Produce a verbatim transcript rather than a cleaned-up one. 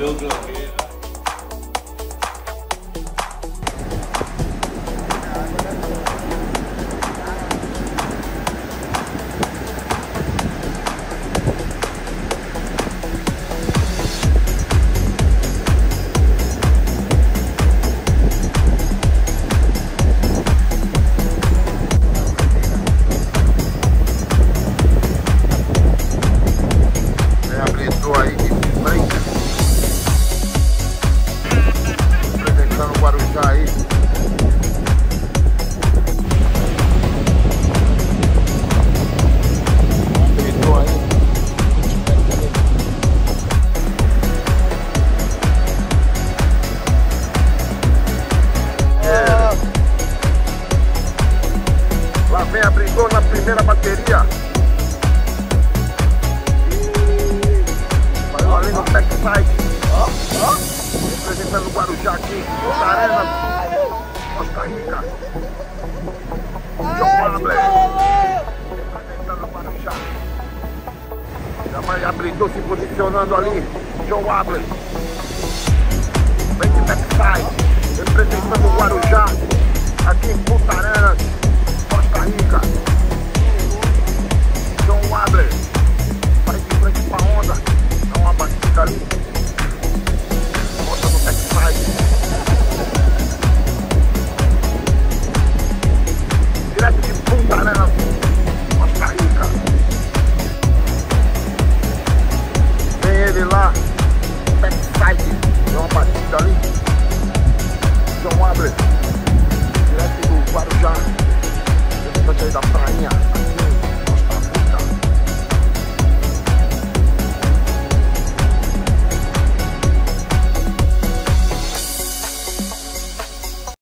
meu bloqueio. Abridor aí de PRAINHA, representando o Guarujá aí. Abridor aí. É. Lá vem Abridor na primeira bateria. Ali no backside, representando o Guarujá aqui, PUNTARENAS, Costa Rica. ABLLE, representando o Guarujá. Já vai Abridor se posicionando ali, ABLLE. Vem de backside, representando o Guarujá, aqui em PUNTARENAS, Costa Rica. ABLLE.